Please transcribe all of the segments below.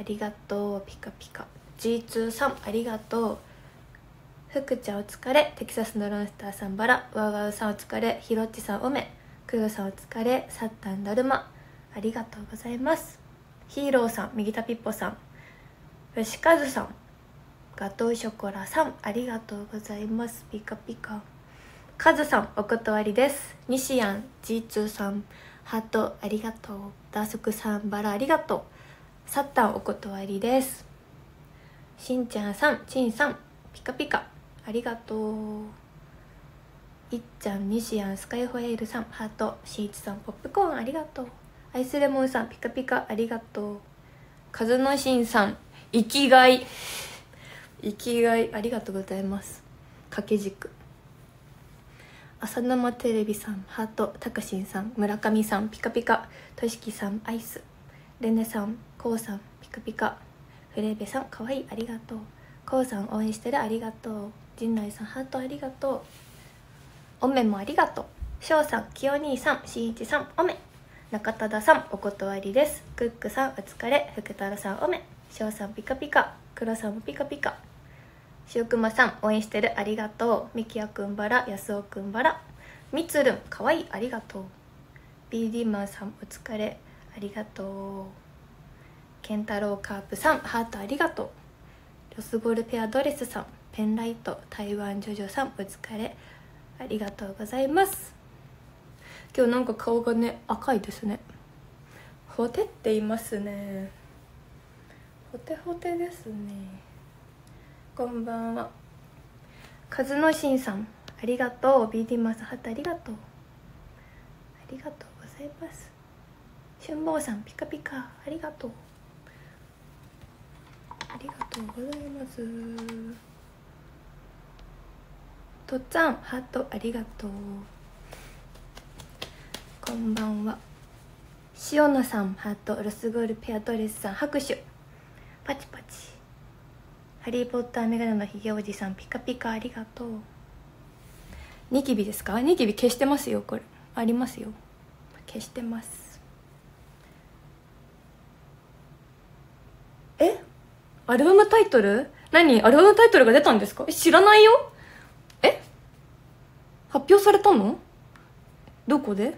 ありがとう。ピカピカ G2 さんありがとう。福ちゃんお疲れ。テキサスのロンスターさんバラ。ワウワウさんお疲れ。ひろっちさんおめ。クヨさんお疲れ。サッタンだるまありがとうございます。ヒーローさん、右田ピッポさん、吉和さん、ガトーショコラさんありがとうございます。ピカピカカズさんお断りです。西やん G2 さんハートありがとう。ダースクさんバラありがとう。サッタンお断りです。しんちゃんさん、ちんさんピカピカありがとう。いっちゃん、西やん、スカイホエールさんハート。しんいちさんポップコーンありがとう。アイスレモンさんピカピカありがとう。カズノシンさん生きがいありがとうございます。掛け軸浅沼テレビさんハート。たかしんさん、村上さんピカピカ。としきさんアイス。レネさん、こうさんピカピカ。フレーベさんかわいいありがとう。こうさん応援してるありがとう。陣内さんハートありがとう。おめもありがとう。しょうさん、きよ兄さん、しんいちさんおめ。中忠さんお断りです。クックさんお疲れ。福太郎さんおめ。しょうさんピカピカ。くろさんもピカピカ。しおくまさん応援してるありがとう。みきやくんバラ。やすおくんバラ。みつるんかわいいありがとう。 BD マンさんお疲れありがとう。けんたろうカープさんハートありがとう。ロスボールペアドレスさん、ペンライト台湾ジョジョさんお疲れありがとうございます。今日なんか顔がね赤いですね。ほてっていますね。ほてほてですね。こんばんは。カズノシンさんありがとう。 BD マスハトありがとう。ありがとうございます。春坊さんピカピカありがとう。ありがとうございます。とっつぁんハートありがとう。こんばんは。塩野さんハート。ロスゴールペアドレスさん拍手パチパチ。ハリーポッターメガネのひげおじさんピカピカありがとう。ニキビですか？ニキビ消してますよ。これありますよ。消してます。アルバムタイトル？何？アルバムタイトルが出たんですか？知らないよ。発表されたの？どこで？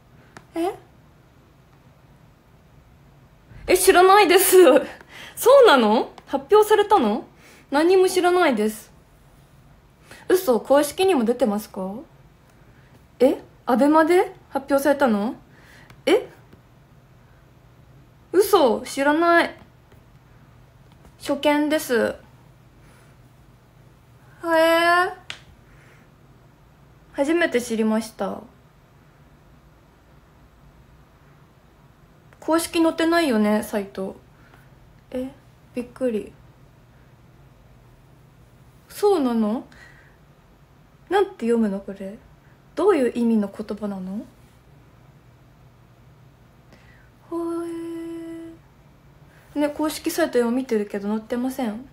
知らないですそうなの？発表されたの？何も知らないです。嘘？公式にも出てますか？アベマで発表されたの？嘘？知らない。初見です。初めて知りました。公式載ってないよねサイト。びっくり。そうなの？なんて読むのこれ？どういう意味の言葉なの？ね、公式サイト今見てるけど載ってません。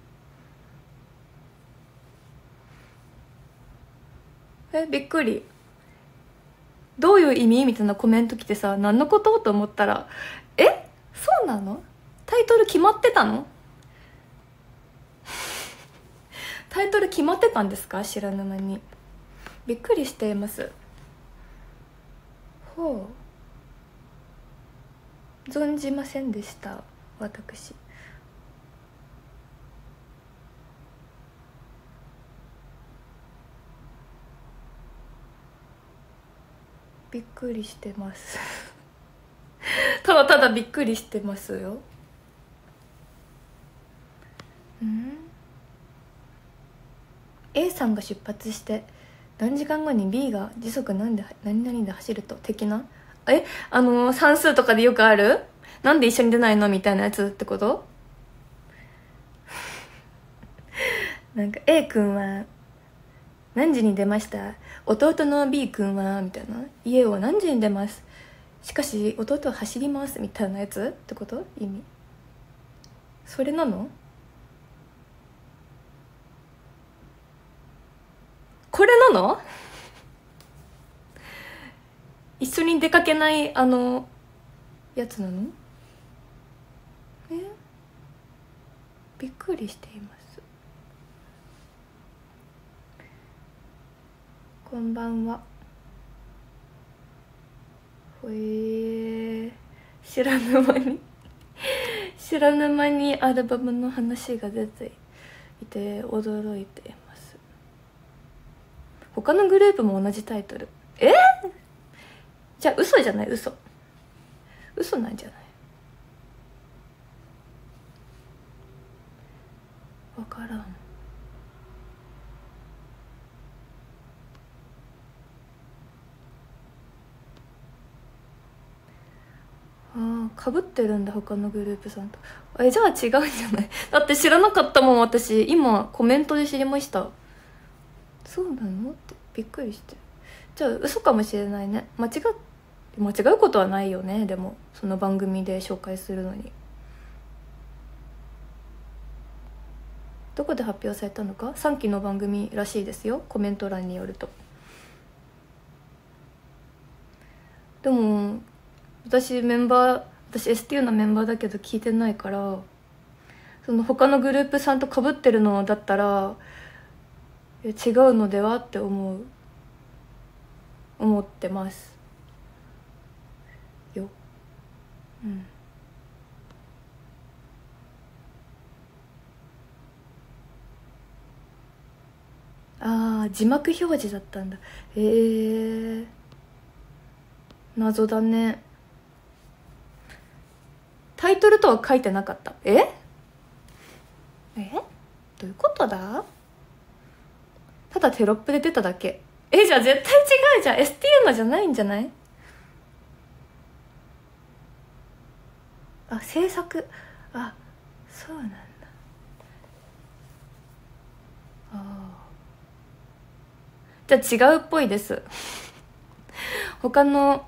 びっくり。どういう意味みたいなコメント来てさ、何のことと思ったら、そうなの？タイトル決まってたの？タイトル決まってたんですか？知らぬ間に。びっくりしています。存じませんでした私。びっくりしてますただただびっくりしてますよ。A さんが出発して何時間後に B が時速何々で走ると的な、算数とかでよくあるなんで一緒に出ないのみたいなやつってことなんか A 君は何時に出ました、弟の B 君はみたいな、家を何時に出ます、しかし弟は走りますみたいなやつってこと？意味それなの？これなの？一緒に出かけないやつなの？ びっくりしています。こんばんは。知らぬ間に知らぬ間にアルバムの話が出ていて驚いています。他のグループも同じタイトル。じゃあ嘘じゃない？嘘なんじゃない？分からん。かぶってるんだ他のグループさんと。じゃあ違うんじゃない？だって知らなかったもん私。今コメントで知りました。そうなのってびっくりして。じゃあ嘘かもしれないね。間違うことはないよね。でもその番組で紹介するのに。どこで発表されたのか3期の番組らしいですよ、コメント欄によると。でも私STU のメンバーだけど聞いてないから、その他のグループさんと被ってるのだったら違うのではって思ってますよ。字幕表示だったんだ。謎だね。タイトルとは書いてなかった。どういうことだ？ただテロップで出ただけ。じゃあ絶対違うじゃん。STU のじゃないんじゃない？制作。そうなんだ。じゃあ違うっぽいです他の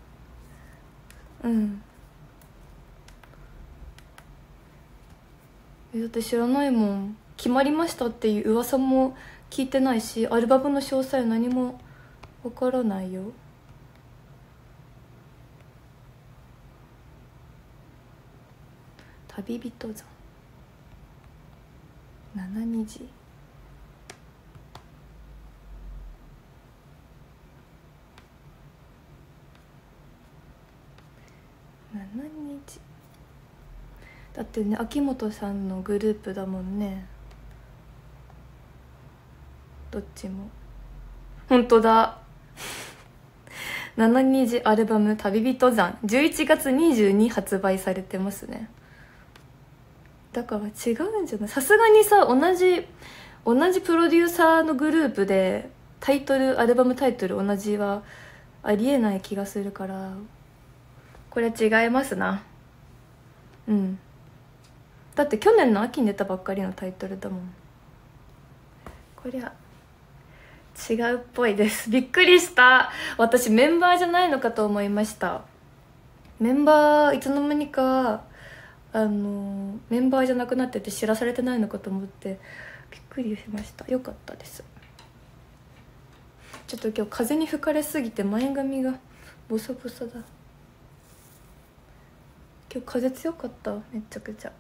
だって知らないもん。決まりましたっていう噂も聞いてないし、アルバムの詳細何もわからないよ。旅人山七虹。だってね、秋元さんのグループだもんね、どっちも。本当だ七虹アルバム「旅人山」11月22発売されてますね。だから違うんじゃない？さすがにさ、同じプロデューサーのグループでアルバムタイトル同じはありえない気がするから、これ違いますな。だって去年の秋に出たばっかりのタイトルだもん。こりゃ違うっぽいです。びっくりした。私メンバーじゃないのかと思いました。メンバーいつの間にかメンバーじゃなくなってて知らされてないのかと思ってびっくりしました。よかったです。ちょっと今日風に吹かれすぎて前髪がボサボサだ。今日風強かった、めっちゃくちゃ。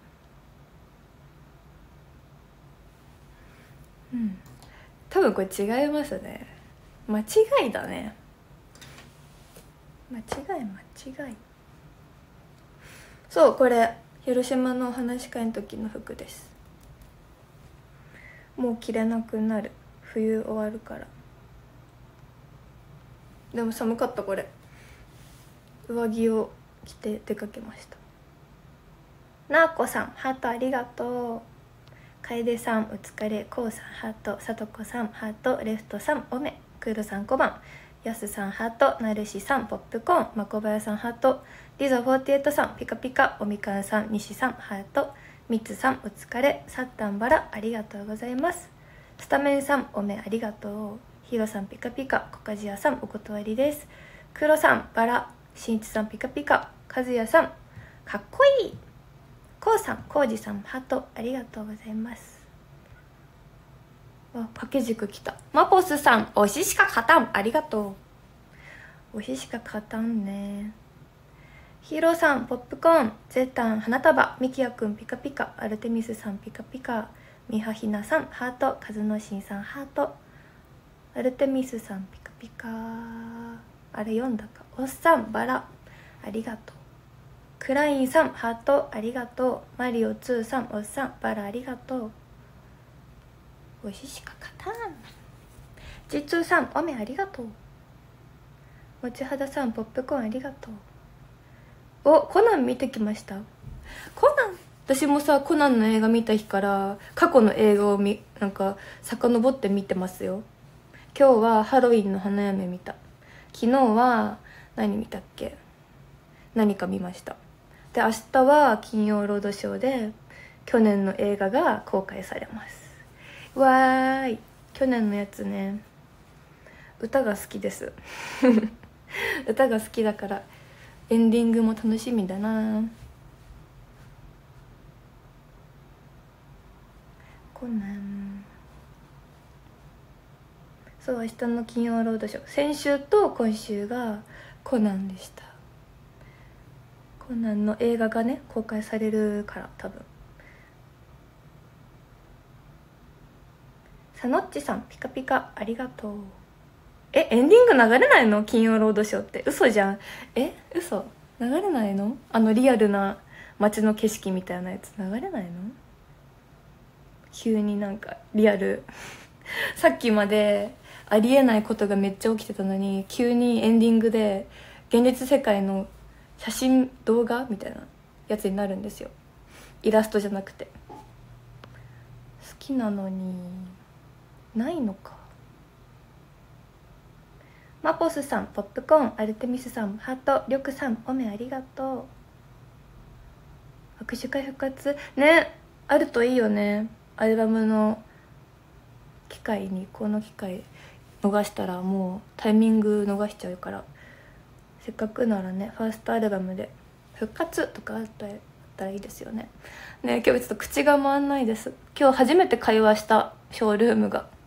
多分これ違いますね。間違いだね。間違い。そう、これ広島のお話し会の時の服です。もう着れなくなる、冬終わるから。でも寒かった。これ上着を着て出かけました。なあこさんハートありがとう。楓さんお疲れ、こうさんハート、さとこさんハート、レフトさんおめ、クールさん小判、やすさんハート、なるしさんポップコーン、まこばやさんハート、リゾ48さんピカピカ、おみかんさん、西さんハート、みつさんお疲れ、サッタンバラありがとうございます。スタメンさんおめありがとう。ヒロさんピカピカ、コカジヤさんお断りです。クロさんバラ、しんいちさんピカピカ、カズヤさんかっこいい、こうさん、こうじさんハートありがとうございます。掛け軸きた。マポスさんおししか勝たんありがとう。おししか勝たんね。 ヒーローさんポップコーン、ゼータン花束、ミキヤくんピカピカ、アルテミスさんピカピカ、ミハヒナさんハート、カズノシンさんハート、アルテミスさんピカピカ、あれ読んだか、おっさんバラありがとう、クラインさんハートありがとう、マリオ2さんおっさんバラありがとう、おいししか勝たん、G2さんおめありがとう、もちはださんポップコーンありがとう。お、コナン見てきました。コナン、私もさコナンの映画見た日から過去の映画をなんか遡って見てますよ。今日はハロウィンの花嫁見た。昨日は何見たっけ、何か見ました。で明日は金曜ロードショーで去年の映画が公開されます。わーい、去年のやつね、歌が好きです歌が好きだからエンディングも楽しみだな。コナン、そう明日の金曜ロードショー、先週と今週がコナンでした。コナンの映画がね公開されるから多分。サノッチさんピカピカありがとう。エンディング流れないの、金曜ロードショーって。嘘じゃん。嘘流れないの、リアルな街の景色みたいなやつ流れないの、急になんかリアルさっきまでありえないことがめっちゃ起きてたのに急にエンディングで現実世界の写真動画みたいなやつになるんですよ。イラストじゃなくて。好きなのにないのか。マポスさんポップコーン、アルテミスさんハート、リョクさんおめありがとう。握手会復活ね、あるといいよね。アルバムの機会に、この機会逃したらもうタイミング逃しちゃうから、せっかくならねファーストアルバムで復活とかあったらいいですよね。ね、今日ちょっと口が回んないです。今日初めて会話したショールームが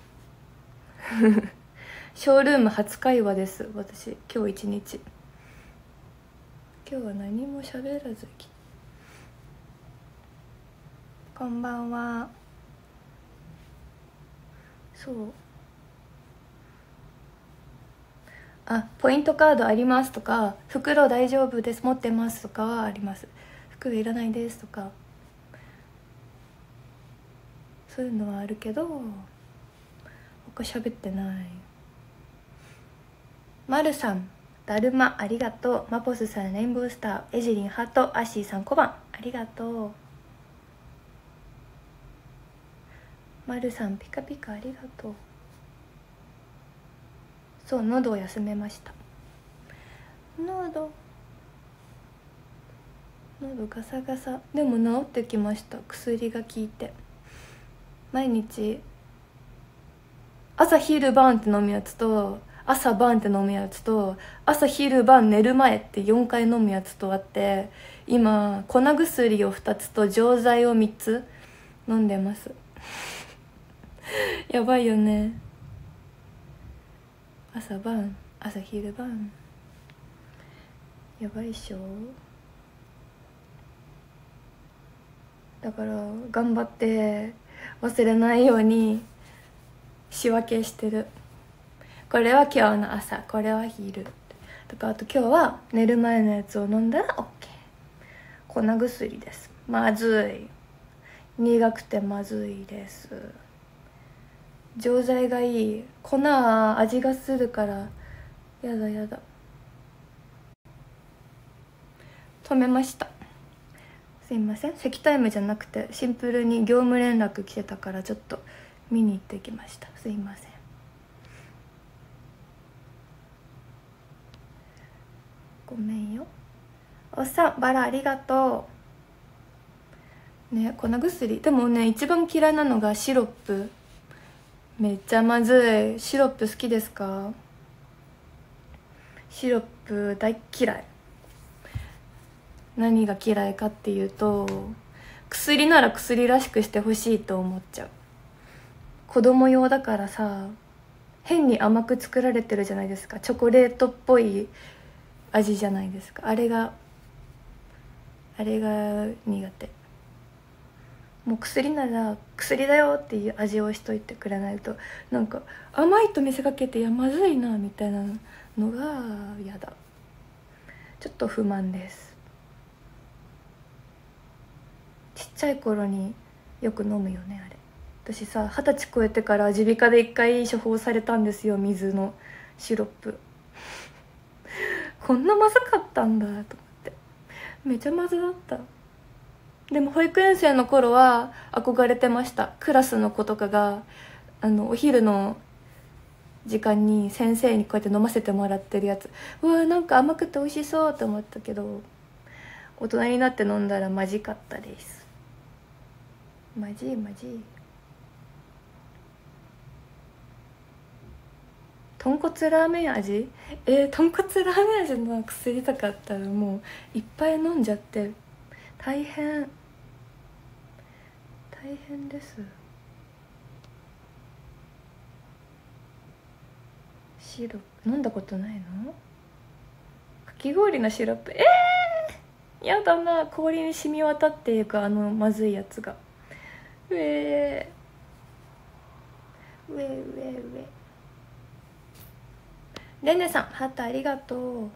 ショールーム初会話です、私今日一日。今日は何も喋らず来た。こんばんは。そう、ポイントカードありますとか、袋大丈夫です持ってますとかはあります。袋いらないですとかそういうのはあるけど他喋ってない。まるさんだるまありがとう。マポスさんレインボースター、エジリンハート、アッシーさん小判ありがとう。まるさんピカピカありがとう。そう、喉を休めました。喉ガサガサでも治ってきました、薬が効いて。毎日朝昼晩って飲むやつと朝晩って飲むやつと朝昼晩寝る前って4回飲むやつとあって、今粉薬を2つと錠剤を3つ飲んでますやばいよね。朝晩朝昼晩やばいっしょ。だから頑張って忘れないように仕分けしてる。これは今日の朝、これは昼とか、あと今日は寝る前のやつを飲んだら OK。 粉薬です。まずい、苦くてまずいです。錠剤がいい。粉は味がするからやだやだ。止めました。すいません、席タイムじゃなくてシンプルに業務連絡来てたからちょっと見に行ってきました。すいません。ごめんよ。おっさんバラありがとうね。粉薬でもね、一番嫌いなのがシロップ。めっちゃまずい。シロップ好きですか？シロップ大嫌い。何が嫌いかっていうと、薬なら薬らしくしてほしいと思っちゃう。子供用だからさ、変に甘く作られてるじゃないですか。チョコレートっぽい味じゃないですか。あれがあれが苦手。もう薬なら薬だよっていう味をしといてくれないと、なんか甘いと見せかけていやまずいなみたいなのが嫌だ。ちょっと不満です。ちっちゃい頃によく飲むよねあれ。私さ20歳超えてから耳鼻科で1回処方されたんですよ、水のシロップ。こんなまずかったんだと思って、めちゃまずだった。でも保育園生の頃は憧れてました。クラスの子とかがお昼の時間に先生にこうやって飲ませてもらってるやつ、うわなんか甘くて美味しそうと思ったけど、大人になって飲んだらまじかったです。まじいまじい。豚骨ラーメン味、豚骨ラーメン味の薬とかあったらもういっぱい飲んじゃって大変です。シロップ飲んだことないの？かき氷のシロップ、やだな。氷に染み渡っていくまずいやつが。うえレネさんハートありがとう。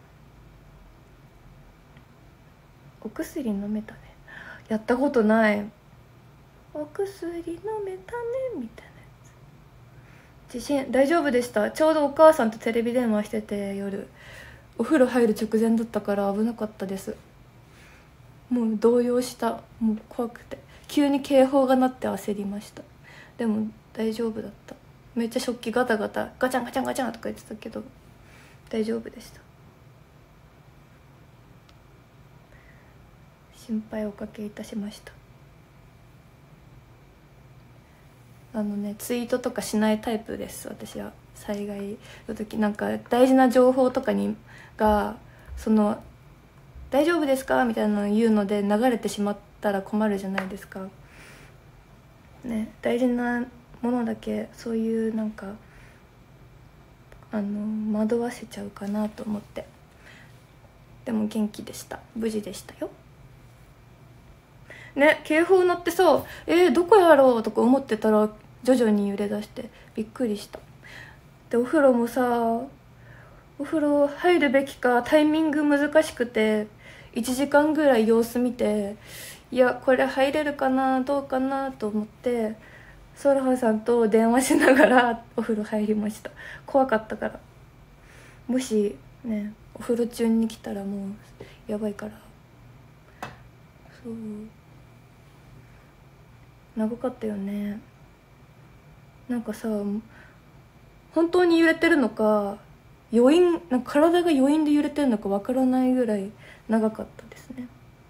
お薬飲めたね。やったことない。お薬飲めたねみたいなやつ。地震大丈夫でした。ちょうどお母さんとテレビ電話してて、夜お風呂入る直前だったから危なかったです。もう動揺した。もう怖くて急に警報が鳴って焦りました。でも大丈夫だった。めっちゃ食器ガタガタガチャンガチャンガチャンとか言ってたけど大丈夫でした。心配おかけいたしました。ツイートとかしないタイプです、私は。災害の時なんか大事な情報とかが大丈夫ですかみたいなの言うので流れてしまったら困るじゃないですかね。大事なものだけそういうなんか惑わせちゃうかなと思って。でも元気でした。無事でしたよね。警報鳴ってさ、どこやろうとか思ってたら徐々に揺れ出してびっくりした。でお風呂もさ、お風呂入るべきかタイミング難しくて1時間ぐらい様子見て、いやこれ入れるかなどうかなと思ってソラハさんと電話しながらお風呂入りました。怖かったから。もしねお風呂中に来たらもうやばいから。そう長かったよね。なんかさ本当に揺れてるのかなんか体が余韻で揺れてるのかわからないぐらい長かったですね。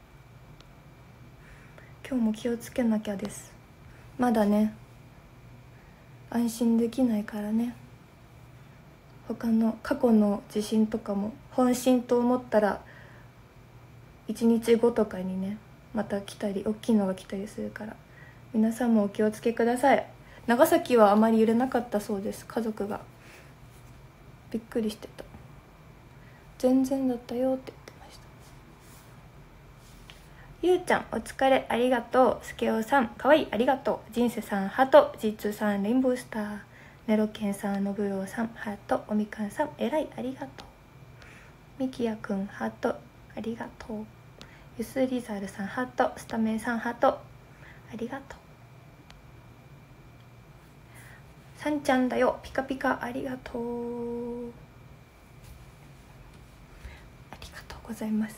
今日も気をつけなきゃです。まだね安心できないからね。他の過去の地震とかも本震と思ったら1日後とかにねまた来たり大きいのが来たりするから、皆さんもお気をつけください。長崎はあまり揺れなかったそうです。家族がびっくりしてた。全然だったよって言ってました。ゆうちゃんお疲れありがとう。すけおさんかわいいありがとう。人生さんハート。G2 さんレインボースター。ネロケンさんのぶろうさんハート。おみかんさんえらいありがとう。みきやくんハートありがとう。ゆすりざるさんハート。スタメンさんハートありがとう。さんちゃんだよピカピカありがとう。ありがとうございます。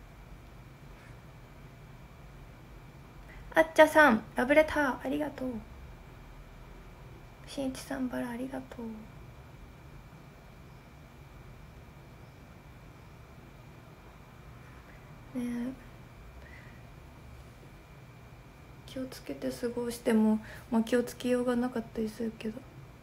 あっちゃさんラブレターありがとう。しんいちさんバラありがとう。ね気をつけて過ごしても、気をつけようがなかったりするけど、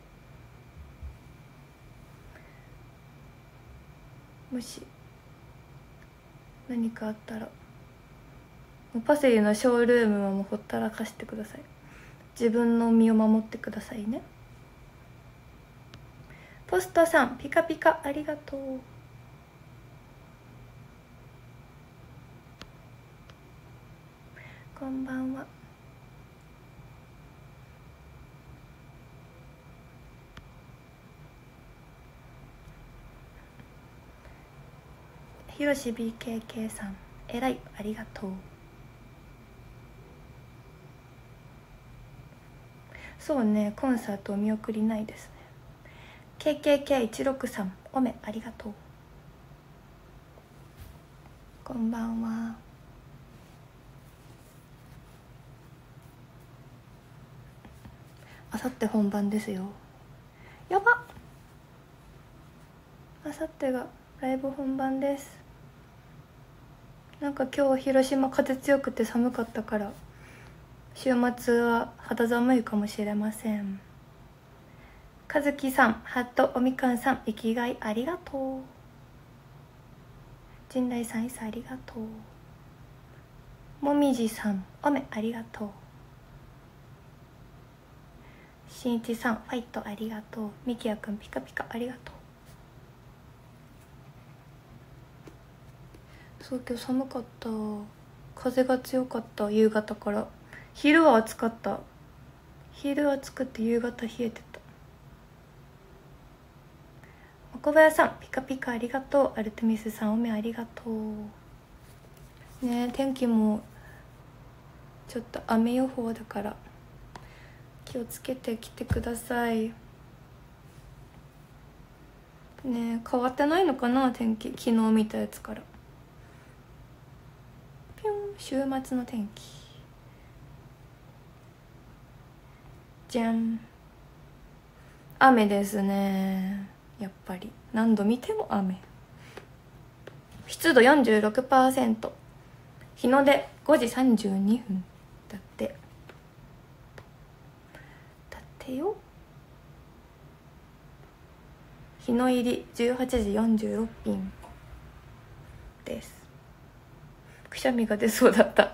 もし何かあったらもうパセリのショールームはもうほったらかしてください。自分の身を守ってくださいね。ポストさんピカピカありがとう。 こんばんは。ひろし BKK さん、えらい、ありがとう。そうね、コンサートお見送りないですね。 KKK163 おめありがとう。こんばんは。あさって本番ですよ。やばっ、あさってがライブ本番です。なんか今日広島風強くて寒かったから週末は肌寒いかもしれません。かずきさん、ハットおみかんさん、生きがいありがとう。陣内さん、いさありがとう。もみじさん、おめありがとう。しんいちさん、ファイトありがとう。みきやくん、ピカピカありがとう。そう、今日寒かった。風が強かった。夕方から昼は暑かった。昼暑くて夕方冷えてた。小林さん、ピカピカありがとう。アルテミスさん、おめありがとう。ね、天気もちょっと雨予報だから気をつけてきてくださいね。変わってないのかな、天気。昨日見たやつから。ピュン、週末の天気じゃん。雨ですね。やっぱり何度見ても雨。湿度 46%、 日の出5時32分だって。だってよ。日の入り18時46分です。くしゃみが出そうだった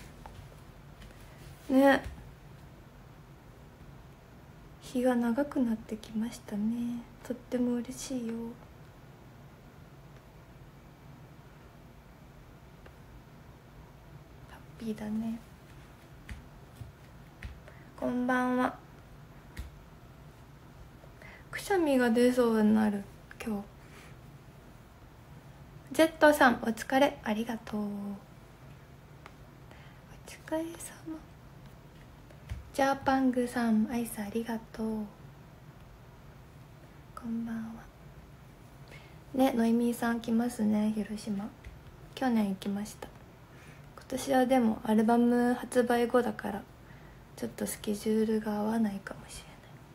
ね。日が長くなってきましたね。とっても嬉しいよ。ハッピーだね。こんばんは。くしゃみが出そうになる今日。ジェットさん、お疲れありがとう。お疲れ様。ジャーパングさん、アイスありがとう。こんばんはね。ノイミーさん来ますね、広島。去年行きました。今年はでもアルバム発売後だからちょっとスケジュールが合わないかもしれ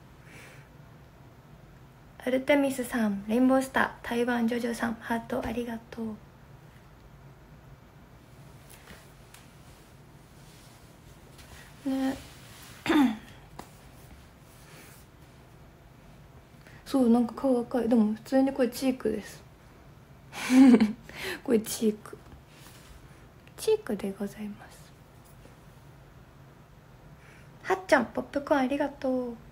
ない。アルテミスさん、レインボースター、台湾ジョジョさん、ハートありがとうね。そう、なんか顔赤い。でも普通にこれチークですこれチークでございます。はっちゃん、ポップコーンありがとう。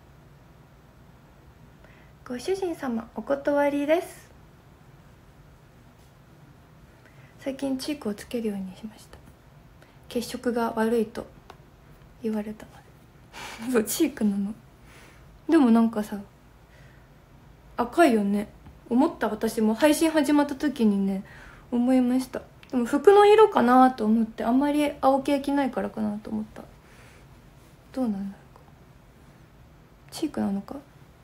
ご主人様、お断りです。最近チークをつけるようにしました。血色が悪いと言われたのでそう、チークなの。でもなんかさ、赤いよね。思った。私も配信始まった時にね、思いました。でも服の色かなと思って、あんまり青系着ないからかなと思った。どうなんだろうか。チークなのか。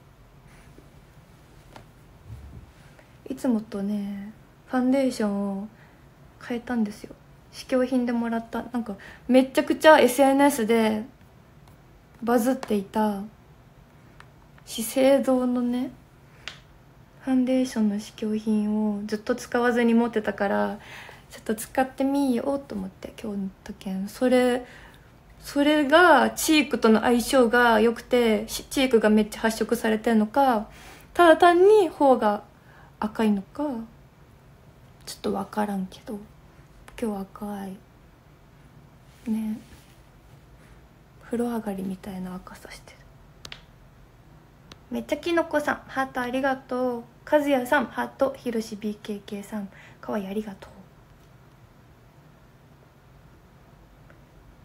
いつもとね、ファンデーションを変えたんですよ。試供品でもらった。なんかめちゃくちゃ SNS でバズっていた資生堂のねファンデーションの試供品をずっと使わずに持ってたから、ちょっと使ってみようと思って、今日の時それがチークとの相性が良くて、チークがめっちゃ発色されてるのか、ただ単に頬が赤いのかちょっと分からんけど、今日赤いね。風呂上がりみたいな赤さしてる。めっちゃきのこさん、ハートありがとう。かずやさん、ハート。ひろし BKK さん、かわいいありがとう。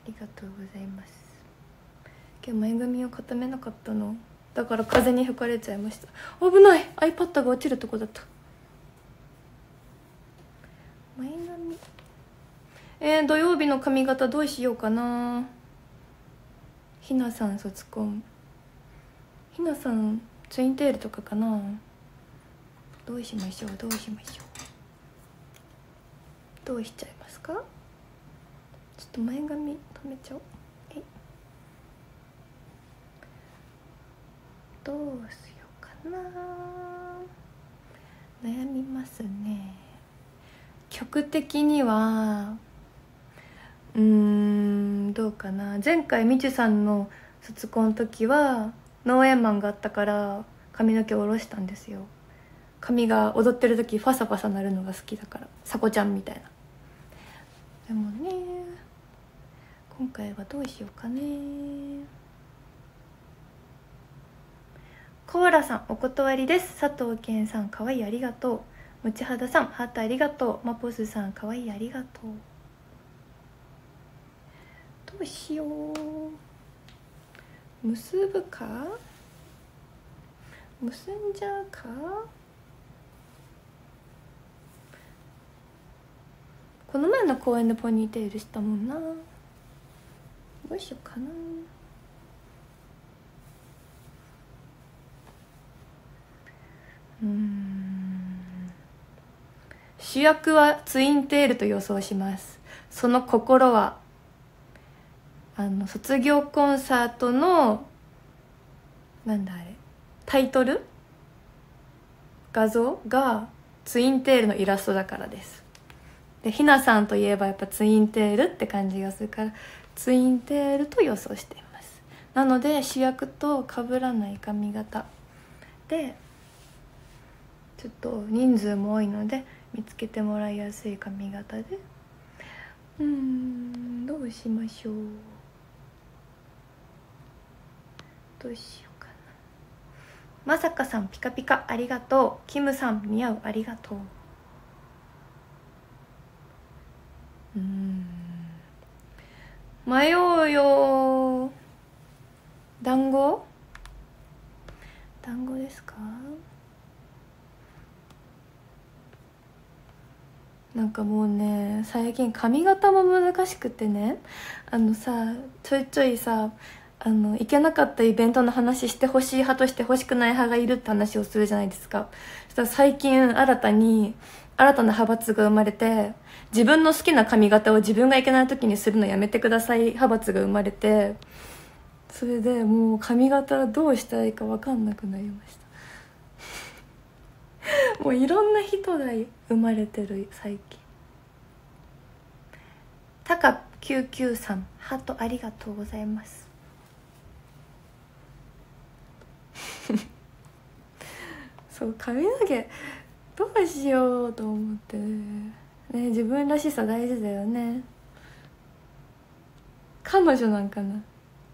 りがとうございます。今日前髪を固めなかったのだから風に吹かれちゃいました。危ない、 iPad が落ちるとこだった。前髪土曜日の髪型どうしようかな。ひなさん卒コン、ひなさんツインテールとかかな。どうしましょう、どうしましょう、どうしちゃいますか。ちょっと前髪止めちゃおう。どうしようかな、悩みますね。曲的にはどうかな。前回みちゅさんの卒コンの時は脳炎マンがあったから髪の毛を下ろしたんですよ。髪が踊ってる時ファサファサなるのが好きだから、さこちゃんみたいな。でもね、今回はどうしようかね。コーラさんお断りです。佐藤健さんかわいいありがとう。むちはださんハートありがとう。マポスさんかわいいありがとう。どうしよう、結ぶか結んじゃうか。この前の公園でポニーテールしたもんな。どうしようかな。主役はツインテールと予想します。その心は卒業コンサートのなんだあれ、タイトル画像がツインテールのイラストだからです。でひなさんといえばやっぱツインテールって感じがするから、ツインテールと予想しています。なので主役と被らない髪型で、ちょっと人数も多いので見つけてもらいやすい髪型で、どうしましょう、どうしようかな。まさかさんピカピカありがとう。キムさん似合うありがとう。迷うよ。団子ですか。なんかもうね、最近髪型も難しくてね、ちょいちょいさ、行けなかったイベントの話してほしい派としてほしくない派がいるって話をするじゃないですか。そしたら最近新たな派閥が生まれて、自分の好きな髪型を自分が行けない時にするのやめてください派閥が生まれて、それでもう髪型どうしたらいいか分かんなくなりましたもういろんな人が生まれてる最近。たか99さんハートありがとうございますそう髪の毛どうしようと思ってね。自分らしさ大事だよね。彼女なんかな。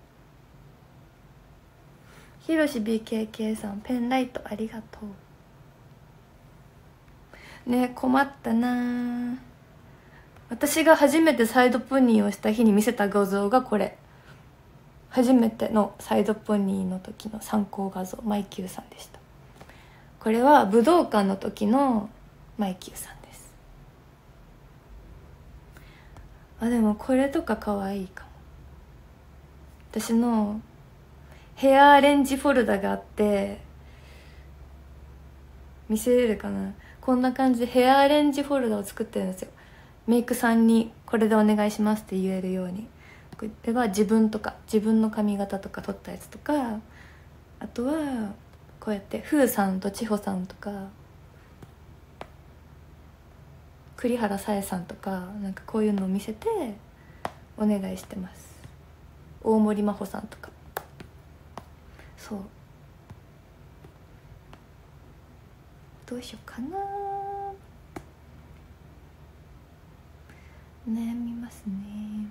ひろし BKK さんペンライトありがとうね。困ったな。私が初めてサイドポニーをした日に見せた画像がこれ。初めてのサイドポニーの時の参考画像、マイキューさんでした。これは武道館の時のマイキューさんです。でもこれとか可愛いかも。私のヘアアレンジフォルダがあって、見せれるかな。こんな感じでヘアアレンジフォルダを作ってるんですよ。メイクさんにこれでお願いしますって言えるように。これは自分の髪型とか撮ったやつとか、あとはこうやってふーさんと千穂さんとか栗原さえさんとか、なんかこういうのを見せてお願いしてます。大森真帆さんとか。そう、どうしようかな、悩みますね。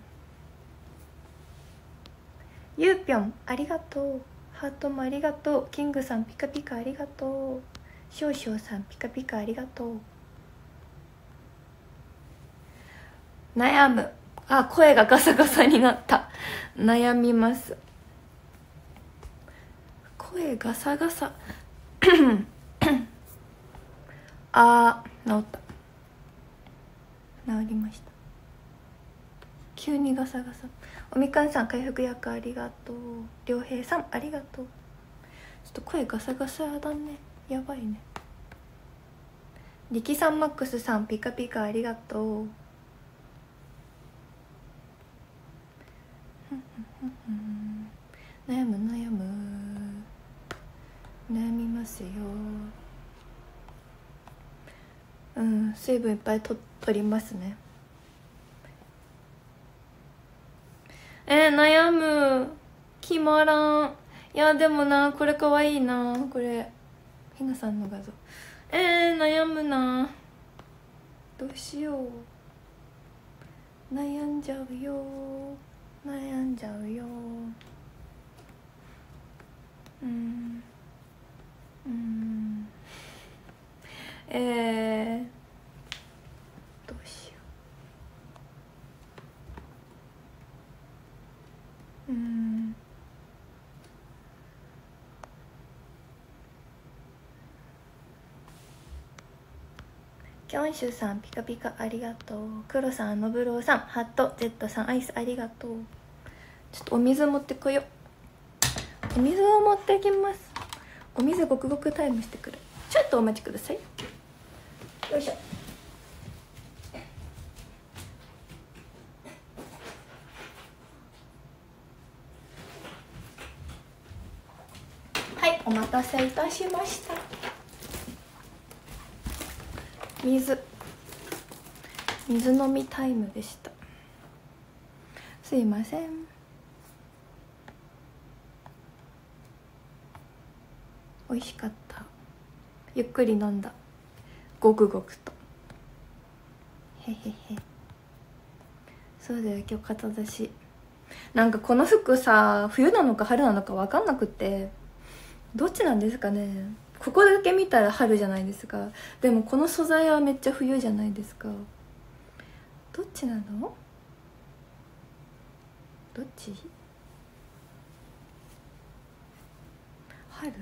ゆうぴょんありがとう。ハートもありがとう。キングさんピカピカありがとう。しょうしょうさんピカピカありがとう。悩む。 あ、声がガサガサになった。悩みます。声ガサガサあー、治った。治りました。急にガサガサ。おみかんさん回復薬ありがとう。りょうへいさんありがとう。ちょっと声ガサガサだね。やばいね。りきさんマックスさんピカピカありがとう。悩む悩む悩みますよ。うん、水分いっぱい取りますね。悩む。決まらん。いやでもな、これかわいいな。これひなさんの画像。悩むな。どうしよう。悩んじゃうよ。悩んじゃうよ。どうしよう。キョンシュさんピカピカありがとう。クロさん、ノブローさん、ハット、ゼットさん、アイスありがとう。ちょっとお水持ってこよう。お水を持ってきます。お水ごくごくタイムしてくる。ちょっとお待ちください。よいしょ。はい、お待たせいたしました。水飲みタイムでした。すいません。美味しかった。ゆっくり飲んだ。ごくごくと。へへへ。そうだよ、今日肩出し。なんかこの服さ、冬なのか春なのか分かんなくて、どっちなんですかね。ここだけ見たら春じゃないですか。でもこの素材はめっちゃ冬じゃないですか。どっちなの？どっち？春？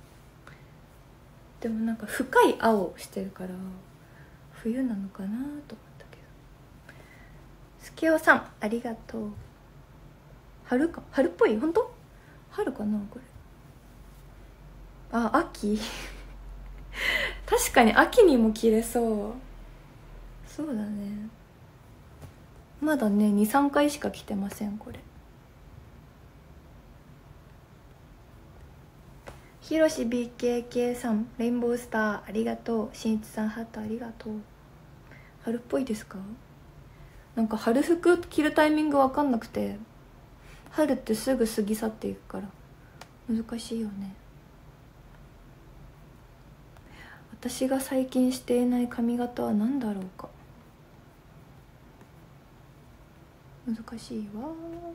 でもなんか深い青してるから冬なのかなと思ったけど。すきおさんありがとう。春か、春っぽい？本当？春かなこれ。あ、秋確かに秋にも着れそう。そうだね。まだね 2,3 回しか着てませんこれ。ひろし BKK さんレインボースターありがとう。しんいちさんハートありがとう。春っぽいですか？なんか春服着るタイミング分かんなくて、春ってすぐ過ぎ去っていくから難しいよね。私が最近していない髪型は何だろうか。難しいわ。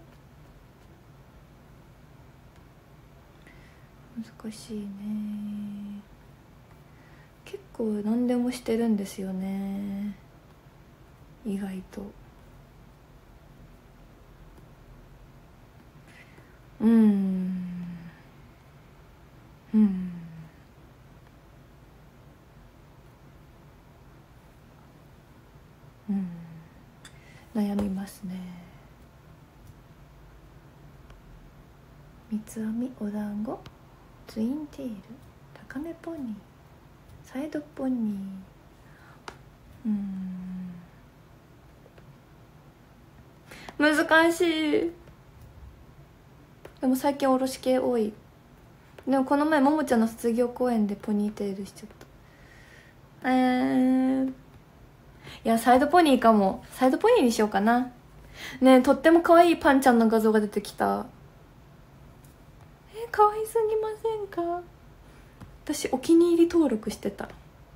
難しいね。結構何でもしてるんですよね、意外と。うん悩みますね。三つ編み、お団子、ツインテール、高めポニー、サイドポニー。難しい。でも最近おろし系多い。でもこの前ももちゃんの卒業公演でポニーテールしちゃった。いやサイドポニーかも。サイドポニーにしようかな。ねえ、とっても可愛いパンちゃんの画像が出てきた。可愛すぎませんか？私お気に入り登録してた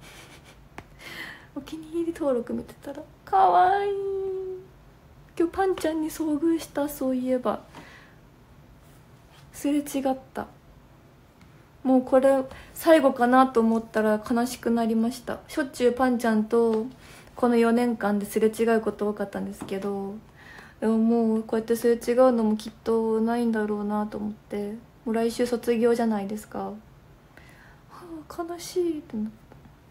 お気に入り登録見てたら可愛い。今日パンちゃんに遭遇した。そういえばすれ違った。もうこれ最後かなと思ったら悲しくなりました。しょっちゅうパンちゃんとこの4年間ですれ違うこと多かったんですけど、 でももうこうやってすれ違うのもきっとないんだろうなと思って、もう来週卒業じゃないですか。はあ、悲しいってなって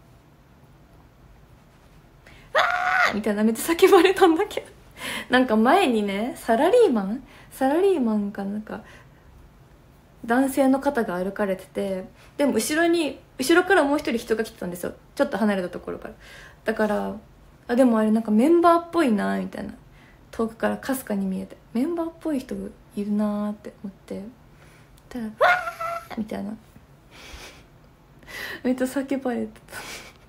「あー!」みたいなめっちゃ叫ばれたんだけどなんか前にねサラリーマンかなんか男性の方が歩かれてて、でも後ろからもう一人人が来てたんですよ、ちょっと離れたところから。だからでもあれなんかメンバーっぽいなみたいな、遠くからかすかに見えてメンバーっぽい人いるなーって思って、たら「わー!」みたいなめっちゃ叫ばれてた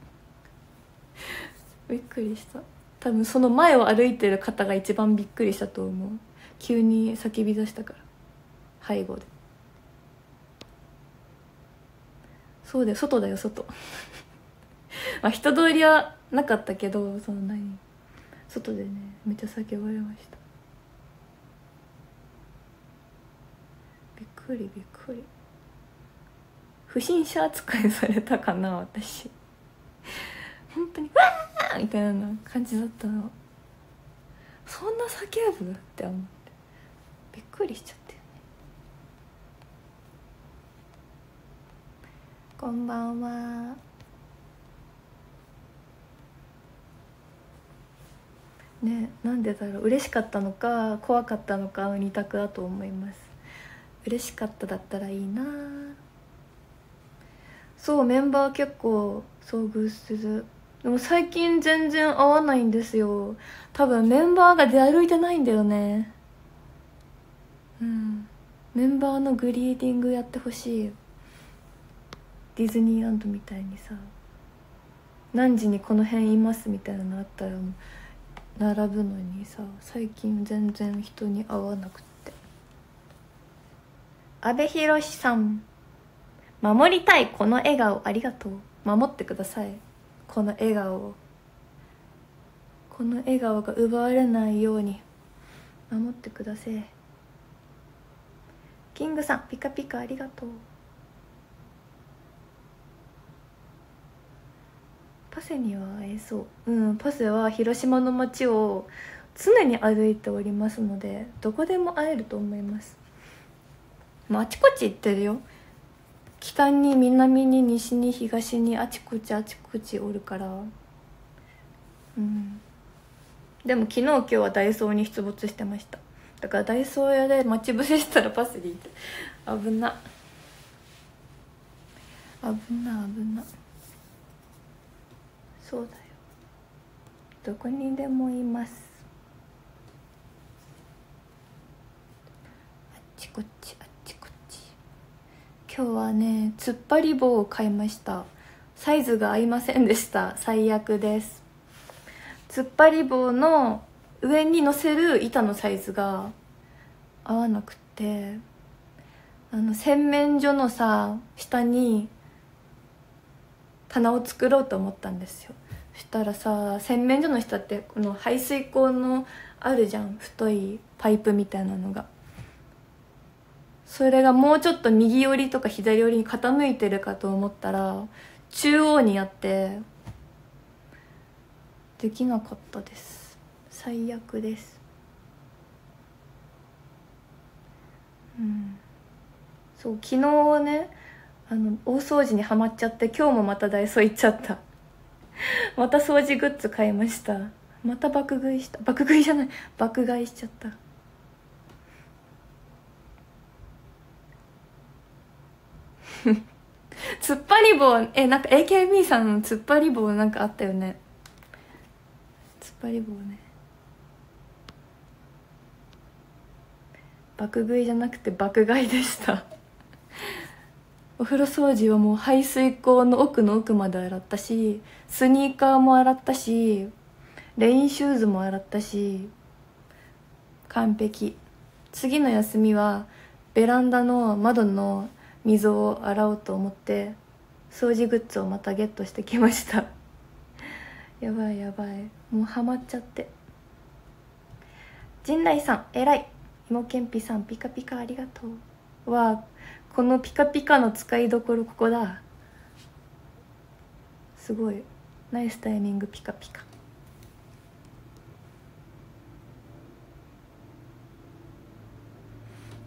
びっくりした。多分その前を歩いてる方が一番びっくりしたと思う。急に叫び出したから背後で。そうだよ、外だよ外まあ人通りはなかったけど、そんなに外でねめっちゃ叫ばれました。びっくりびっくり。不審者扱いされたかな私本当に「わー!」みたいな感じだったの。そんな叫ぶって思ってびっくりしちゃったよね。こんばんは。ね、なんでだろう、嬉しかったのか怖かったのかの二択だと思います。嬉しかっただったらいいな。そう、メンバー結構遭遇する。でも最近全然会わないんですよ。多分メンバーが出歩いてないんだよね。うん、メンバーのグリーティングやってほしい。ディズニーランドみたいにさ、何時にこの辺いますみたいなのあったらもう並ぶのにさ、最近全然人に会わなくって。阿部寛さん、守りたいこの笑顔ありがとう。守ってください、この笑顔を。この笑顔が奪われないように守ってください。キングさん、ピカピカありがとう。パセには会えそう。うん、パセは広島の街を常に歩いておりますので、どこでも会えると思います。あちこち行ってるよ。北に南に西に東にあちこちおるから。うん、でも昨日今日はダイソーに出没してました。だからダイソー屋で待ち伏せしたらパセリって危な危な。そうだよ、どこにでもいます。あっちこっち。今日はね突っ張り棒を買いました。サイズが合いませんでした。最悪です。突っ張り棒の上に乗せる板のサイズが合わなくて、洗面所のさ下に棚を作ろうと思ったんですよ。そしたらさ、洗面所の下ってこの排水口のあるじゃん、太いパイプみたいなのが。それがもうちょっと右寄りとか左寄りに傾いてるかと思ったら中央にあってできなかったです。最悪です。うん、そう、昨日ね大掃除にはまっちゃって、今日もまたダイソー行っちゃったまた掃除グッズ買いました。また爆食いしちゃった。突っ張り棒、なんか AKB さんの突っ張り棒なんかあったよね。突っ張り棒ね、爆食いじゃなくて爆買いでしたお風呂掃除はもう排水口の奥の奥まで洗ったし、スニーカーも洗ったし、レインシューズも洗ったし、完璧。次の休みはベランダの窓の溝を洗おうと思って掃除グッズをまたゲットしてきましたやばい、もうハマっちゃって。陣内さん偉い。いもけんぴさんピカピカありがとう。このピカピカの使いどころここだ。すごいナイスタイミング。ピカピカ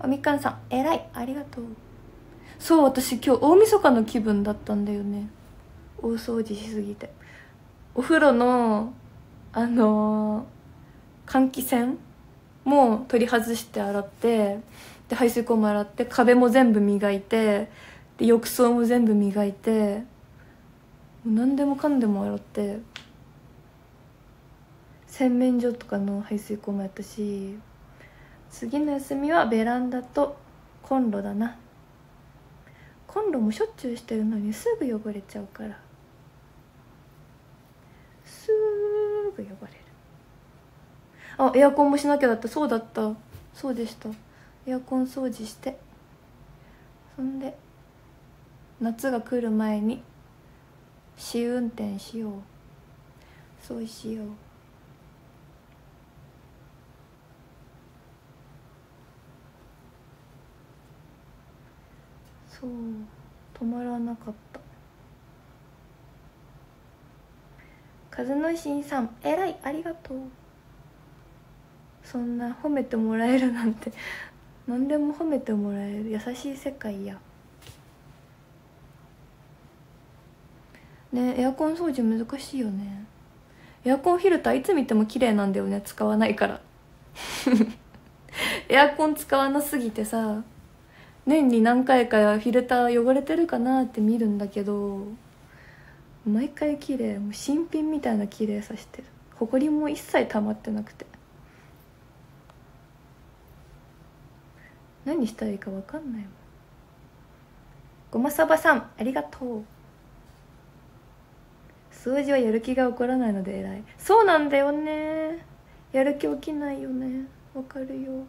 おみかんさんえらいありがとう。そう、私今日大晦日の気分だったんだよね。大掃除しすぎてお風呂の換気扇も取り外して洗って、で排水口も洗って、壁も全部磨いて、で浴槽も全部磨いて、もう何でもかんでも洗って、洗面所とかの排水口もやったし、次の休みはベランダとコンロだな。コンロもしょっちゅうしてるのにすぐ汚れちゃうから、すぐ汚れる。あ、エアコンもしなきゃだった。そうだった、そうでした。エアコン掃除して、そんで夏が来る前に試運転しよう。そうしよう。そう、止まらなかった。和之進さんえらいありがとう。そんな褒めてもらえるなんて何でも褒めてもらえる優しい世界やね。エアコン掃除難しいよね。エアコンフィルターいつ見ても綺麗なんだよね、使わないからエアコン使わなすぎてさ、年に何回かフィルター汚れてるかなって見るんだけど、毎回綺麗、もう新品みたいな綺麗さしてる。ほこりも一切溜まってなくて、何したらいいか分かんないもん。ごまさばさんありがとう。数字はやる気が起こらないので偉い。そうなんだよね、やる気起きないよね。わかるよ、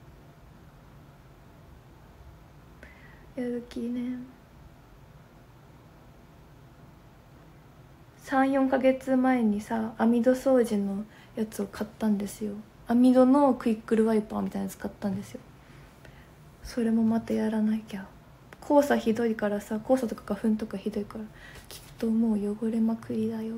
やる気ね。34ヶ月前にさ、網戸掃除のやつを買ったんですよ。網戸のクイックルワイパーみたいなやつ買ったんですよ。それもまたやらなきゃ。黄砂ひどいからさ、黄砂とか花粉とかひどいから、きっともう汚れまくりだよ。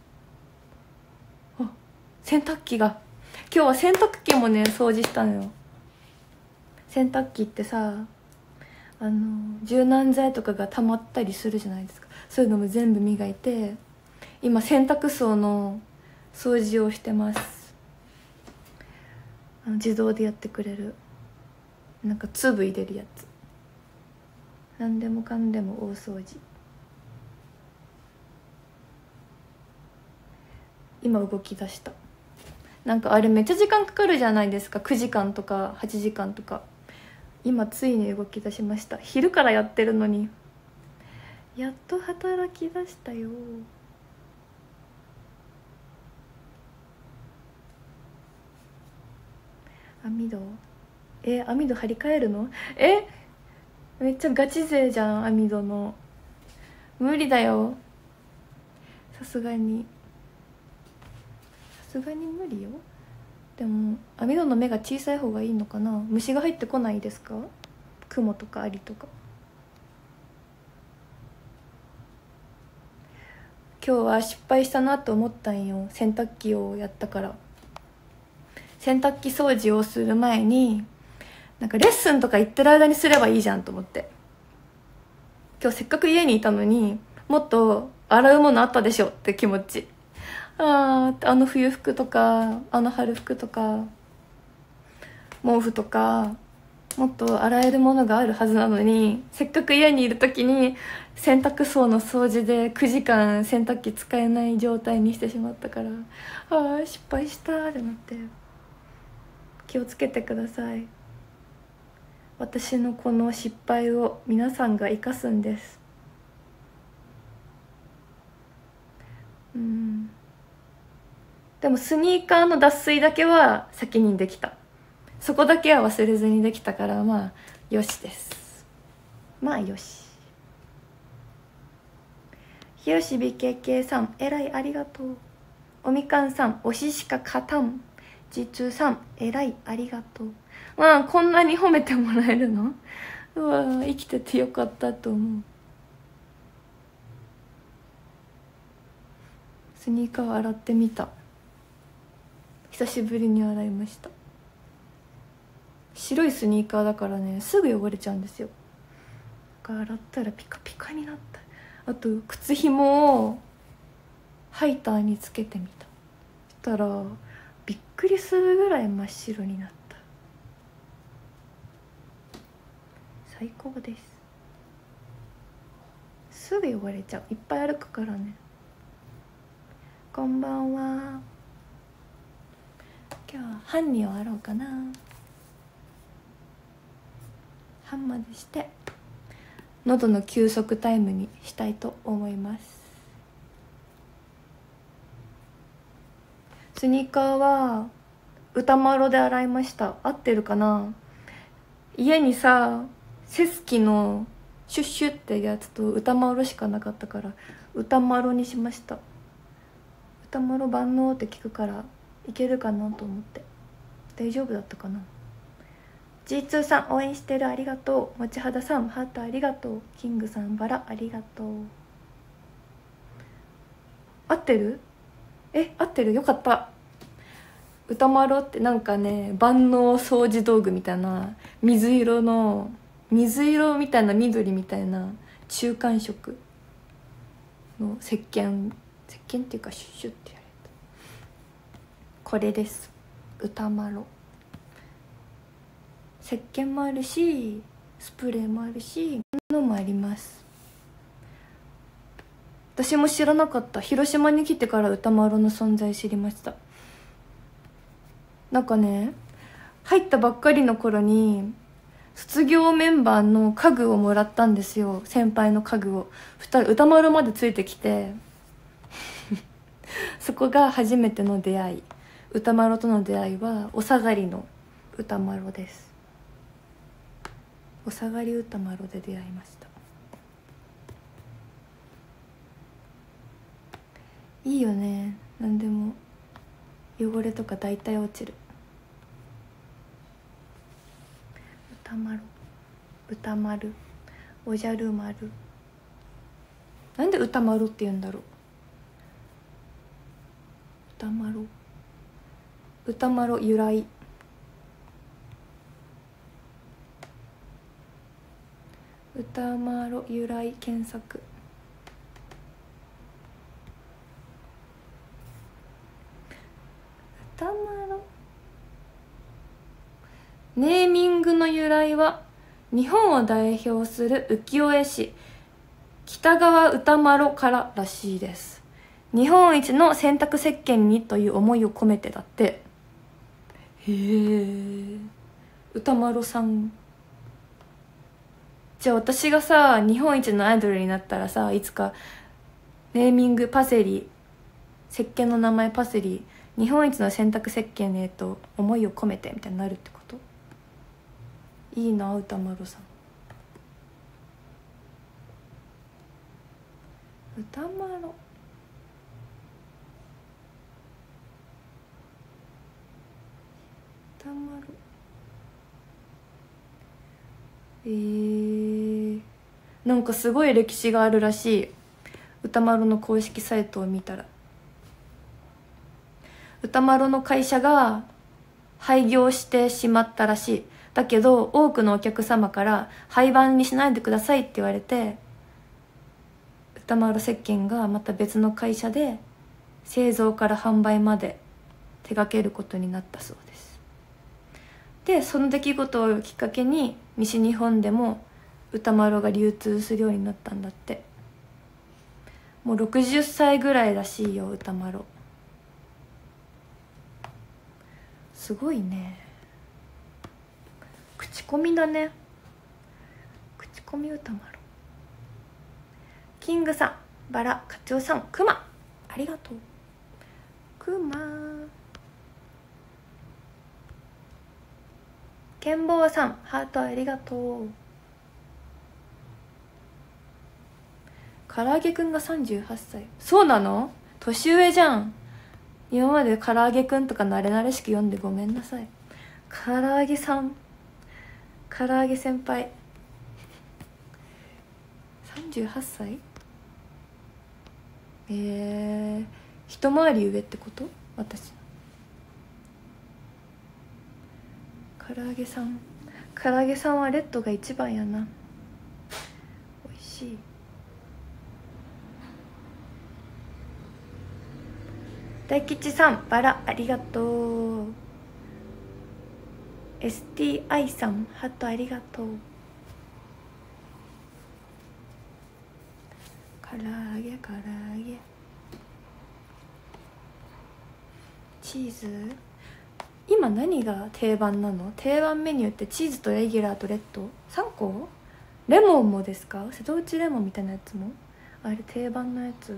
あ、洗濯機が、今日は洗濯機もね掃除したのよ。洗濯機ってさ、柔軟剤とかが溜まったりするじゃないですか。そういうのも全部磨いて、今洗濯槽の掃除をしてます。自動でやってくれる、なんか粒入れるやつ。何でもかんでも大掃除。今動き出した。なんかあれめっちゃ時間かかるじゃないですか、9時間とか8時間とか。今ついに動き出しました。昼からやってるのにやっと働き出したよ。網戸、網戸張り替えるの？めっちゃガチ勢じゃん、網戸の。無理だよ、さすがに無理よ。でも網戸の目が小さい方がいいのかな。虫が入ってこないですか？クモとかアリとか。今日は失敗したなと思ったんよ、洗濯機をやったから。洗濯機掃除をする前に、なんかレッスンとか行ってる間にすればいいじゃんと思って。今日せっかく家にいたのに、もっと洗うものあったでしょって気持ち。あの冬服とか、あの春服とか、毛布とか、もっと洗えるものがあるはずなのに、せっかく家にいる時に洗濯槽の掃除で9時間洗濯機使えない状態にしてしまったから、失敗したってなって。気をつけてください。私のこの失敗を皆さんが生かすんです。でもスニーカーの脱水だけは先にできた。そこだけは忘れずにできたから、まあよしです。まあよし。ひろし BKK さんえらいありがとう。おみかんさん推ししか勝たん。G2 さんえらいありがとう。まあこんなに褒めてもらえるの、うわ生きててよかったと思う。スニーカー洗ってみた。久しぶりに洗いました。 白いスニーカーだからねすぐ汚れちゃうんですよ。だから洗ったらピカピカになった。あと靴ひもをハイターにつけてみた。そしたらびっくりするぐらい真っ白になった。最高です。すぐ汚れちゃう。いっぱい歩くからね。こんばんは。今日は半に終わろうかな。半までして喉の休息タイムにしたいと思います。スニーカーは歌丸で洗いました。合ってるかな。家にさセスキのシュッシュってやつと歌丸しかなかったから歌丸にしました。歌丸万能って聞くからいけるかなと思って。大丈夫だったかな。 G2 さん応援してる、ありがとう。もちはださんハートありがとう。キングさんバラありがとう。合ってる？合ってる、よかった。歌丸ってなんかね万能掃除道具みたいな水色みたいな緑みたいな中間色の石鹸っていうかシュッシュってやるこれです。歌丸石鹸もあるしスプレーもあるしのもあります。私も知らなかった。広島に来てから歌丸の存在知りました。なんかね入ったばっかりの頃に卒業メンバーの家具をもらったんですよ。先輩の家具を2人歌丸までついてきてそこが初めての出会い。歌丸との出会いはお下がりの歌丸です。お下がり歌丸で出会いました。いいよね、何でも汚れとか大体落ちる。歌丸おじゃる丸。なんで歌丸って言うんだろう。歌丸由来。歌丸由来検索。歌丸ネーミングの由来は日本を代表する浮世絵師北川歌麿かららしいです。日本一の洗濯石鹸にという思いを込めてだって。へえ、歌麿さん。じゃあ私がさ日本一のアイドルになったらさ、いつかネーミングパセリ、石鹸の名前パセリ、日本一の洗濯石鹸へと思いを込めてみたいになるってこと。いいな歌麿さん。歌麿なんかすごい歴史があるらしい。歌麿の公式サイトを見たら歌麿の会社が廃業してしまったらしい。だけど多くのお客様から廃盤にしないでくださいって言われて、歌麿石鹸がまた別の会社で製造から販売まで手掛けることになったそうです。でその出来事をきっかけに西日本でも歌麿が流通するようになったんだって。もう60歳ぐらいらしいよ歌麿。すごいね。口コミだね。口コミ歌麿。キングさんバラ、カツオさん、クマありがとう。クマケンボーさんハートありがとう。唐揚げくんが38歳。そうなの？年上じゃん。今まで唐揚げくんとか慣れ慣れしく読んでごめんなさい。唐揚げさん、唐揚げ先輩38歳。一回り上ってこと？私の唐唐揚げさん、唐揚げさんはレッドが一番やな。美味しい。大吉さんバラありがとう。 STI さんハートありがとう。唐揚げ唐揚げチーズ。今何が定番なの？定番メニューってチーズとレギュラーとレッド3個？レモンもですか？瀬戸内レモンみたいなやつもあれ定番のやつ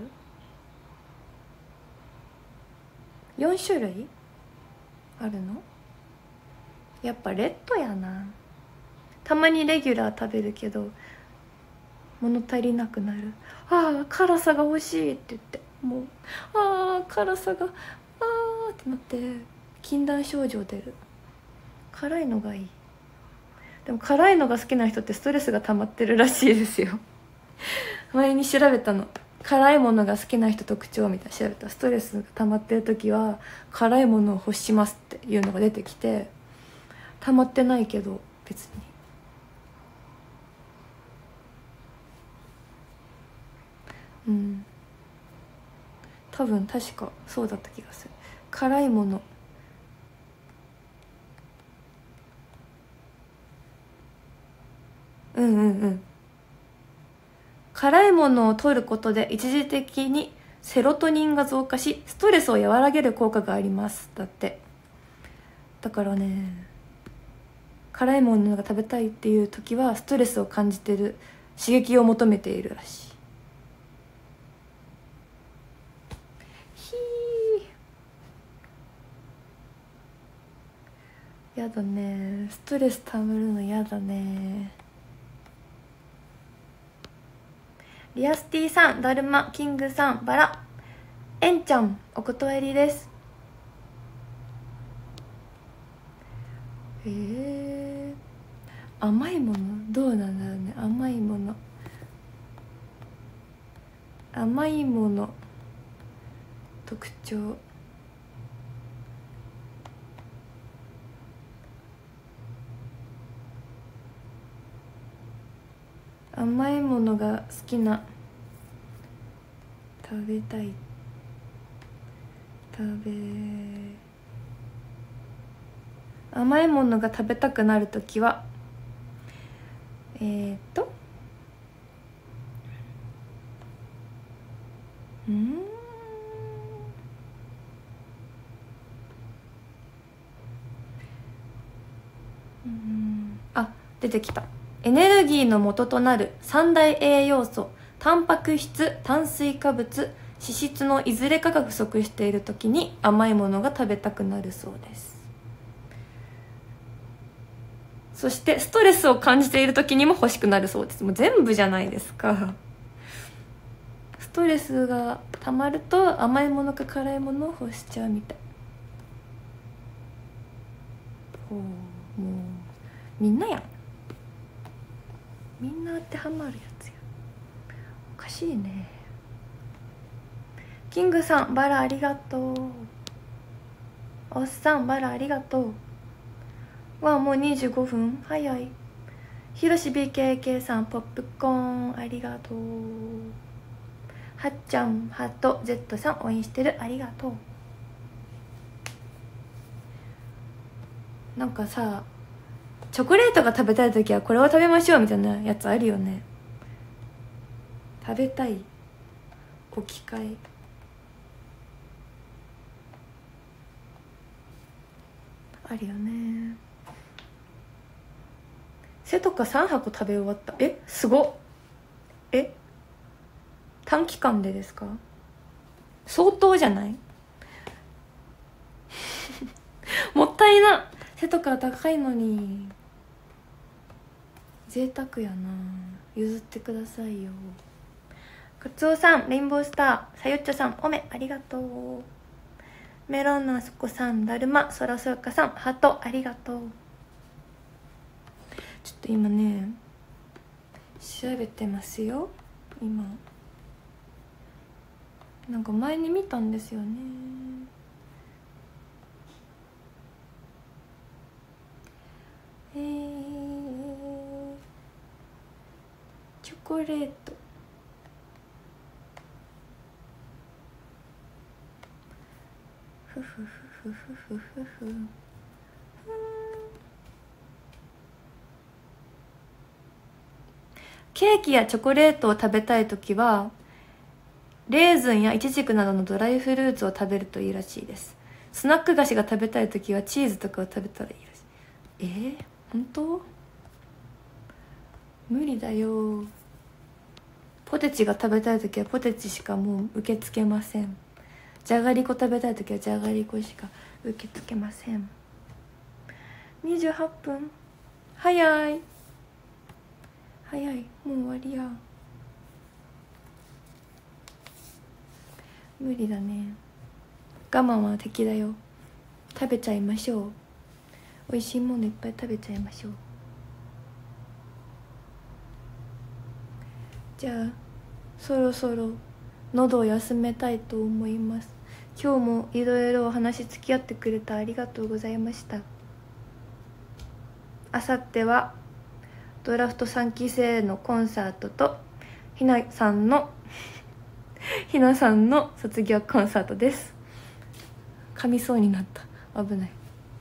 4種類あるの？やっぱレッドやな。たまにレギュラー食べるけど物足りなくなる。ああ辛さが欲しいって言って、もうああ辛さがってなって禁断症状出る。辛いのがいい。でも辛いのが好きな人ってストレスが溜まってるらしいですよ。前に調べたの、辛いものが好きな人特徴みたいな調べたら、ストレスが溜まってる時は辛いものを欲しますっていうのが出てきて、溜まってないけど別に多分確かそうだった気がする。辛いもの辛いものを取ることで一時的にセロトニンが増加しストレスを和らげる効果がありますだって。だからね、辛いものが食べたいっていう時はストレスを感じてる、刺激を求めているらしい。やだね、ストレスたまるのやだね。リアスティさん、だるま、キングさん、バラ、エンちゃんお断りです。甘いものどうなんだろうね。甘いもの特徴、甘いものが好きな、食べたい、甘いものが食べたくなるときはあ、出てきた。エネルギーの元となる三大栄養素、タンパク質、炭水化物、脂質のいずれかが不足している時に甘いものが食べたくなるそうです。そしてストレスを感じている時にも欲しくなるそうです。もう全部じゃないですか。ストレスがたまると甘いものか辛いものを欲しちゃうみたい。ほう、もうみんなやん。みんな当てはまるやつや。おかしいね。キングさんバラありがとう。おっさんバラありがとう。わあもう25分早い。ひろし BKK さんポップコーンありがとう。はっちゃんハート Z さん応援してるありがとう。なんかさ、チョコレートが食べたい時はこれを食べましょうみたいなやつあるよね。食べたい置き換えあるよね。背とか3箱食べ終わった。すごっ。短期間でですか？相当じゃない？もったいな。背とか高いのに。贅沢やな。譲ってくださいよ。かつおさんレインボースター、さよっちょさんおめありがとう。メロンのあそこさん、だるま、そらそよかさんハートありがとう。ちょっと今ね調べてますよ。今なんか前に見たんですよね。 コレート。ふふふふふふふふ。ケーキやチョコレートを食べたいときはレーズンやイチジクなどのドライフルーツを食べるといいらしいです。スナック菓子が食べたいときはチーズとかを食べたらいいらしい。本当？無理だよ。ポテチが食べたいときはポテチしかもう受け付けません。じゃがりこ食べたいときはじゃがりこしか受け付けません。28分。早い早い、もう終わりや。無理だね。我慢は敵だよ。食べちゃいましょう。美味しいものいっぱい食べちゃいましょう。じゃあそろそろ喉を休めたいと思います。今日もいろいろお話付き合ってくれてありがとうございました。あさってはドラフト3期生のコンサートとひなさんの卒業コンサートです。噛みそうになった、危ない。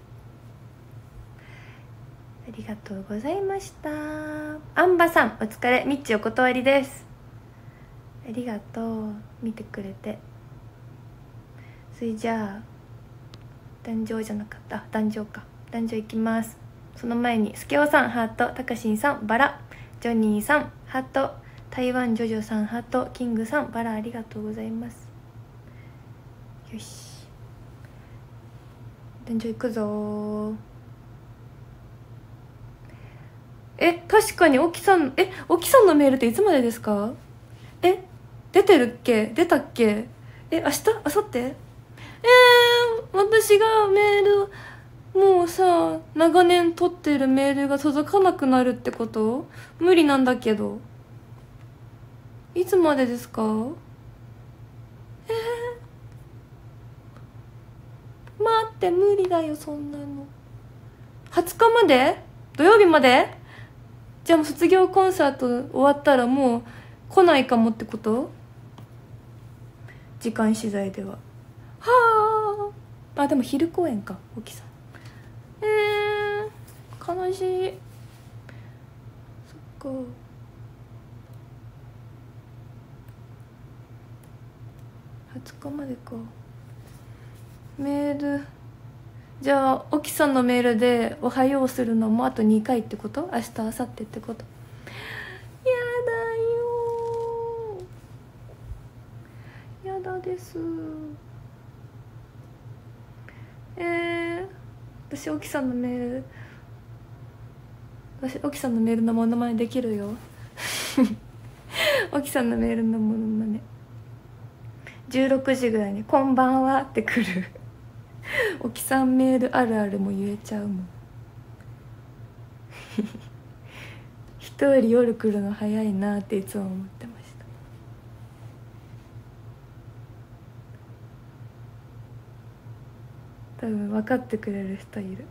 ありがとうございました。アンバさんお疲れ。みっちお断りです。ありがとう、見てくれて。それじゃあ壇上じゃなかった、壇上か。壇上行きます。その前にスケオさんハート、たかしんさんバラ、ジョニーさんハート、台湾ジョジョさんハート、キングさんバラ、ありがとうございます。よし、壇上行くぞ。確かに沖さんのメールっていつまでですか？出てるっけ？出たっけ？明日？明後日？私がメールもうさ、長年取ってるメールが届かなくなるってこと？無理なんだけど。いつまでですか？待って、無理だよそんなの。20日まで？土曜日まで？じゃあもう卒業コンサート終わったらもう来ないかもってこと？時間次第では。はあ。でも昼公演か、沖さん。悲しい。そっか。20日までか。メールじゃあ沖さんのメールでおはようするのもあと2回ってこと？明日明後日ってこと？やだよ、やだです。私沖さんのメールのモノマネできるよ。沖さんのメールのモノマネ。16時ぐらいに「こんばんは」って来る。沖さんメールあるあるも言えちゃうもん。人より夜来るの早いなっていつも思ってました。多分分かってくれる人いる。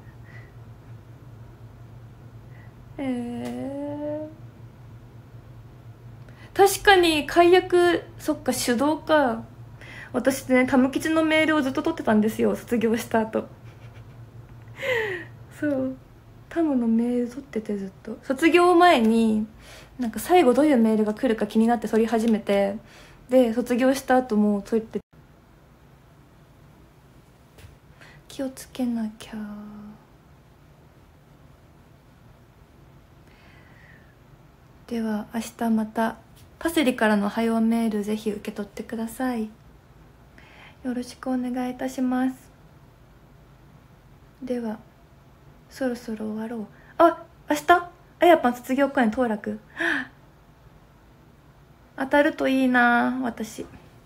確かに解約、そっか、手動か。私ね、タム吉のメールをずっと取ってたんですよ、卒業した後。そうタムのメール取ってて、ずっと卒業前になんか最後どういうメールが来るか気になって取り始めて、で卒業した後も取って気をつけなきゃ。では明日またパセリからの早うメールぜひ受け取ってください。よろしくお願いいたします。ではそろそろ終わろう。明日あやぱん卒業公演当落。当たるといいな。私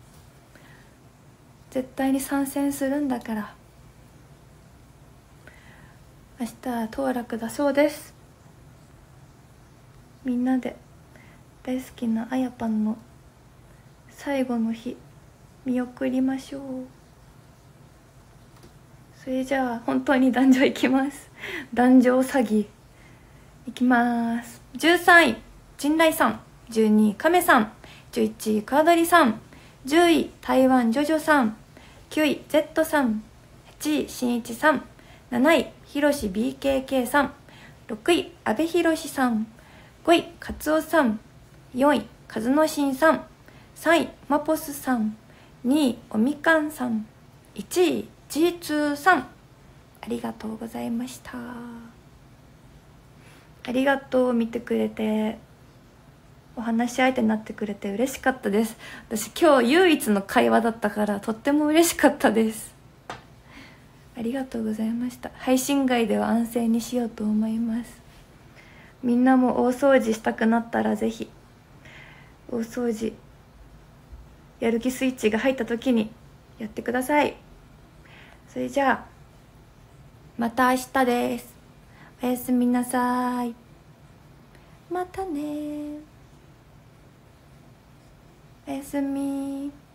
絶対に参戦するんだから。明日は当落だそうです。みんなで大好きなあやぱんの最後の日見送りましょう。それじゃあ本当に壇上行きます。壇上詐欺行きます。13位陣内さん、 12位カメさん、11位カードリさん、10位台湾ジョジョさん、9位 Z さん、8位しんいちさん、7位ひろし BKK さん、6位阿部寛さん、5位カツオさん、4位カズノシンさん、3位マポスさん、2位おみかんさん、1位 G2 さん、ありがとうございました。ありがとう。見てくれてお話し相手になってくれて嬉しかったです。私今日唯一の会話だったからとっても嬉しかったです。ありがとうございました。配信外では安静にしようと思います。みんなも大掃除したくなったらぜひ大掃除やる気スイッチが入った時にやってください。それじゃあまた明日です。おやすみなさい。またね。おやすみ。